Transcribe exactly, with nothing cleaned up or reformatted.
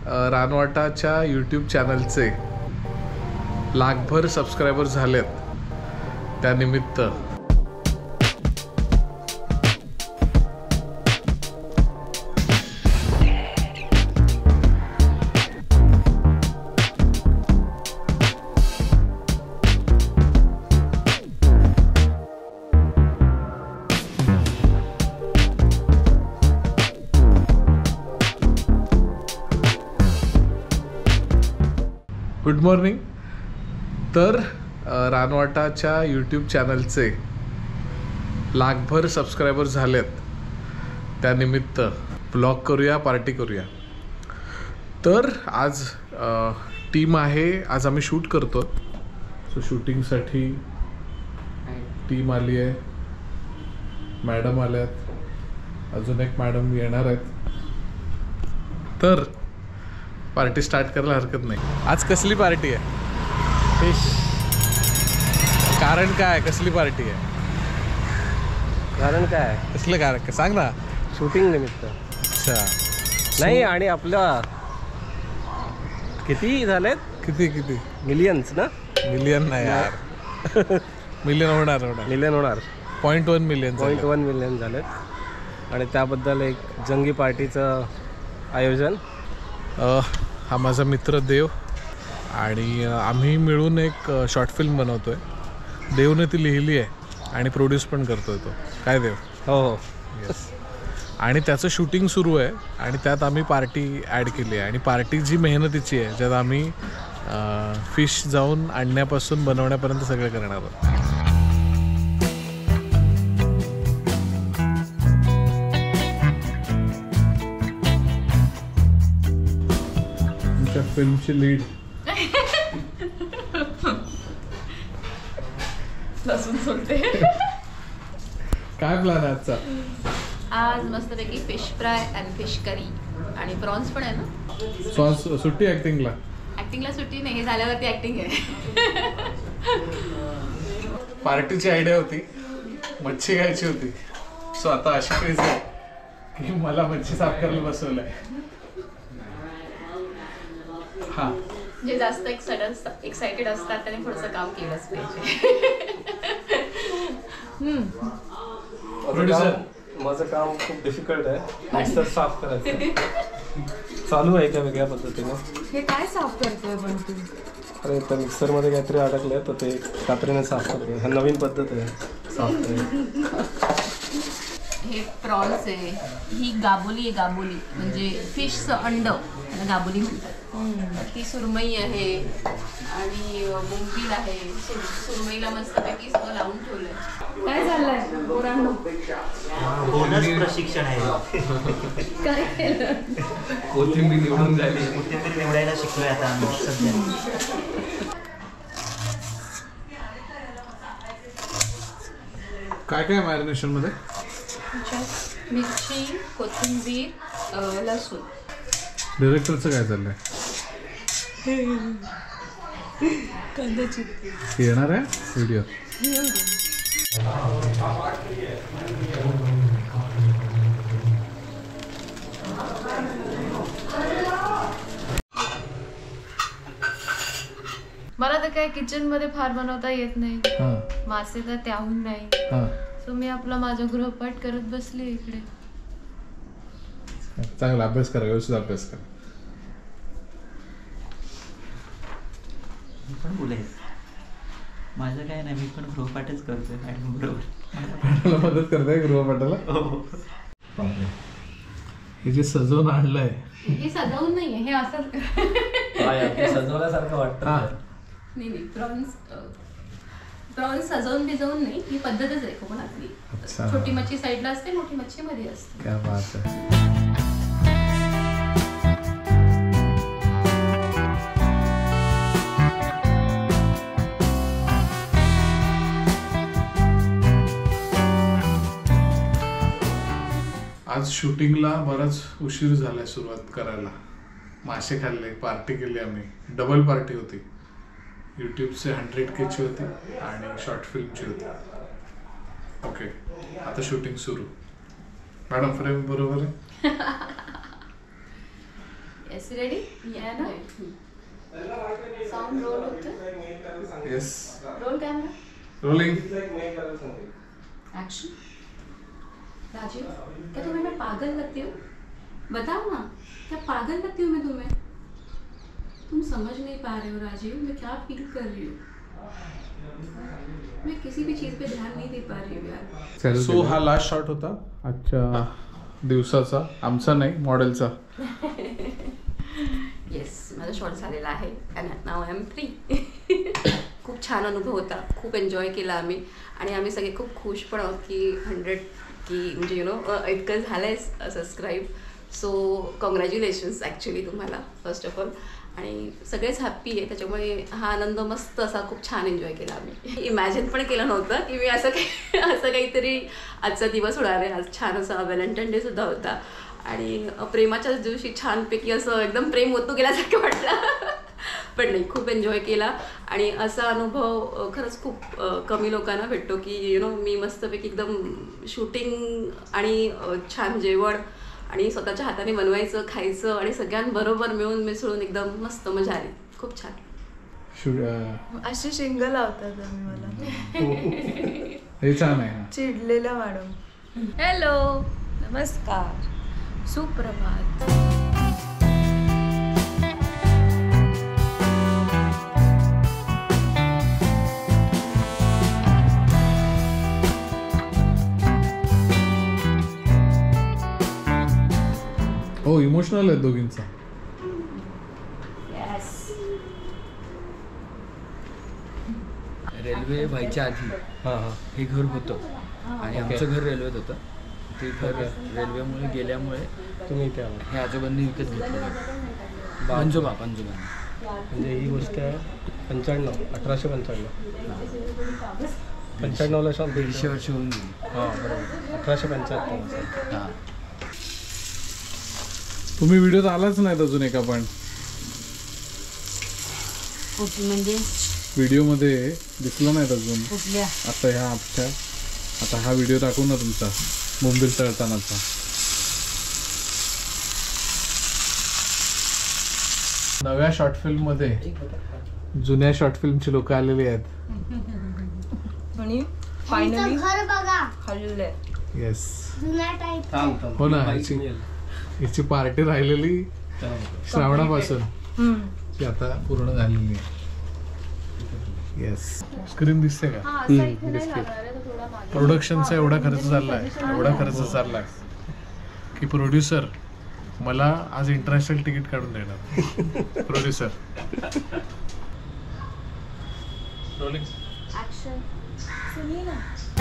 रानवाटाच्या YouTube चॅनलचे लाखभर subscriber झालेत त्यानिमित्त good morning. तर रानवाटाच्या यूट्यूब चॅनलचे लाखभर सबस्क्रायबर झालेत त्यानिमित्त ब्लॉग करूया, पार्टी करूया. तर आज टीम आहे, आज आम्ही शूट करतो. सो शूटिंगसाठी टीम आली आहे, मॅडम आल्यात, अजून एक मॅडम येणार आहेत. तर पार्टी स्टार्ट करायला हरकत नाही. आज कसली पार्टी आहे? फिश. कारण काय? कसली पार्टी आहे? कारण काय? कसलं कारण सांग ना. शूटिंग निमित्त. अच्छा. नाही, आणि आपल्या किती झालेत? किती किती मिलियन्स ना? मिलियन नाही यार. मिलियन होणार होणार मिलियन होणार. Point one million point one million झालेत आणि त्याबद्दल एक जंगी पार्टीचं आयोजन. हा माझा मित्र देव आणि आम्ही मिळून एक शॉर्ट फिल्म बनवतोय. देवने ती लिहिली आहे आणि प्रोड्यूस पण करतोय तो. काय देव? हो हो. येस. आणि त्याचं शूटिंग सुरू आहे आणि त्यात आम्ही पार्टी ॲड केली आहे. आणि पार्टी जी मेहनतीची आहे, ज्यात आम्ही फिश जाऊन आणण्यापासून बनवण्यापर्यंत सगळं करणार आहोत. फिल्मची लीड लसूण सोलते. काय प्लॅन आहे आजचा? आज मस्तपैकी fish fry and fish curry आणि प्रॉन्स पण आहे ना. प्रॉन्स सुट्टी ऍक्टिंगला? ऍक्टिंगला सुट्टी नाही, हे झाल्यावरती ऍक्टिंग आहे. पार्टीची आयडिया होती, मच्छी घ्यायची होती. सो आता अशी क्रेज आहे की मला मच्छी साफ करायला बसवलंय. हा, जे जास्त एक्साइटेड एक्साइटेड असतात त्याने थोडंसं काम केलंच पाहिजे. प्रोड्युसर, माझं काम खूप डिफिकल्ट आहे. मिक्सर साफ करायचं चालू आहे एका वेगळ्या पद्धतीने. हे काय साफ करतोय पण तू? अरे त्या मिक्सरमध्ये काहीतरी अडकलंय तर ते कात्रीने साफ करतोय. हा नवीन पद्धत आहे साफ करायची. हे प्रॉन्स आहे, ही गाबोली आहे. गाबोली म्हणजे फिशचं अंड, त्याला गाबोली म्हणतात. ही सुरमई आहे आणि बोंबील आहे. सुर सुरमईला मस्तपैकी सगळं लावून ठेवलंय. काय चाललंय पोरांनो? बोनस प्रशिक्षण आहे. काय केलं? कोथिंबीर निवडून झाली. कोथिंबीर निवडायला शिकलोय आता आम्ही सध्या. काय काय मॅरिनेशन मध्ये? मिरची, कोथिंबीर, लसूण. डिरेक्टरचं काय चाललंय? कांद्याची येणार आहे व्हिडिओ. मला तर काय किचन मध्ये फार बनवता येत नाही. मासे तर त्याहून नाही. सो मी आपला माझा गृहपाठ करत बसली इकडे. चांगला अभ्यास करा, व्यवस्थित अभ्यास करा. मी पण बोलायचं माझं काय नाही, मी पण गृहपाठच करतोय मॅडम बरोबर. मॅडमला मदत करताय गृहपाठाला? हे जे सजवून आणलंय हे सजवून नाहीये, हे असं सजवल्यासारखं वाटतं. नाही नाही, प्रॉन्स प्रॉन्स सजवून भिजवून नाही, ही पद्धतच आहे कोकणातली. छोटी मच्छी साईडला असते, मोठी मच्छी मध्ये असते. क्या बात आहे. आज शूटिंगला बराच उशीर झालाय सुरुवात करायला. मासे खाल्ले, पार्टी केली आम्ही. डबल पार्टी होती. यूट्यूबचे हंड्रेड केची होती आणि शॉर्ट फिल्मची होती. ओके, आता शूटिंग सुरू. मॅडम फ्रेम बरोबर आहे? येस रेडी या ना साउंड रोल होतं yes roll camera rolling action Rajeev क्या तुम्हें मैं पागल लगती हूँ बताओ ना क्या पागल लगती हूँ मैं तुम्हें तुम समझ नहीं पा रहे हो राजीव मैं क्या फील कर रही हूँ मैं किसी भी चीज़ पे ध्यान नहीं दे पा रही हूँ यार सो हा लास्ट शॉट होता आजच्या दिवसाचा आमचा नाही मॉडेलचा येस माझा शॉर्ट झालेला आहे अँड नाव आय एम फ्री खूप छान अनुभव होता खूप एन्जॉय केला आम्ही आणि आम्ही सगळे खूप खुश पण आहोत की हंड्रेड की म्हणजे यु नो इतकं झालं आहे सबस्क्राईब सो कॉंग्रॅच्युलेशन्स ॲक्च्युली तुम्हाला फर्स्ट ऑफ ऑल आणि सगळेच हॅप्पी आहे त्याच्यामुळे हा आनंद मस्त असा खूप छान एन्जॉय केला आम्ही इमॅजिन पण केलं नव्हतं की मी असं काही असं काहीतरी आजचा दिवस होणार आहे आज छान असा व्हॅलेंटाईन डेसुद्धा होता आणि प्रेमाच्याच दिवशी छानपैकी असं एकदम प्रेम ओतू गेल्यासारखं वाटलं पण नाही खूप एन्जॉय केला आणि असा अनुभव खरंच खूप कमी लोकांना भेटतो की यु नो मी मस्तपैकी एकदम शूटिंग आणि छान जेवण आणि स्वतःच्या हाताने बनवायचं खायचं आणि सगळ्यांबरोबर मिळून मिसळून एकदम मस्त मजा आली खूप छान अशी शिंग लावतात तुम्ही मला हे छान आहे चिडलेल्या मॅडम हॅलो नमस्कार सुप्रभात हो इमोशनल आहे दोघींचा रेल्वे व्हायच्या आधी हां हां हे घर होतं आणि आमचं घर रेल्वेत होतं ते घर रेल्वेमुळे गेल्यामुळे तुम्ही इथे आला हे आजोबांनी विकत घेतलं पंजोबा पंजोबांनी म्हणजे ही गोष्ट आहे पंच्याण्णव अठराशे पंच्याण्णव पंच्याण्णवला शॉप दीडशे वर्ष होऊन गेली. हां बरोबर अठराशे पंच्याहत्तर हां तुम्ही व्हिडिओत आलाच नाहीत अजून एका पण म्हणजे व्हिडिओमध्ये दिसला नाहीत अजून कुठल्या आता ह्या आमच्या आता हा व्हिडिओ टाकू ना तुमचा बोंबील तळतानाचा नव्या शॉर्ट फिल्म मध्ये जुन्या शॉर्ट फिल्मची लोक आलेली आहेत आणि फायनली घर बघा हल्ले येस जुन्या टाईप थांब थांब हो ना, बाईक याची- मिळेल. हिची पार्टी राहिलेली श्रावणापासून ती आता पूर्ण झालेली आहे येस स्क्रीन दिसते का प्रोडक्शनचा एवढा खर्च चाललाय एवढा खर्च चाललाय की प्रोड्युसर मला आज इंटरनॅशनल तिकीट काढून देणार प्रोड्युसर ऍक्शन सुनिए ना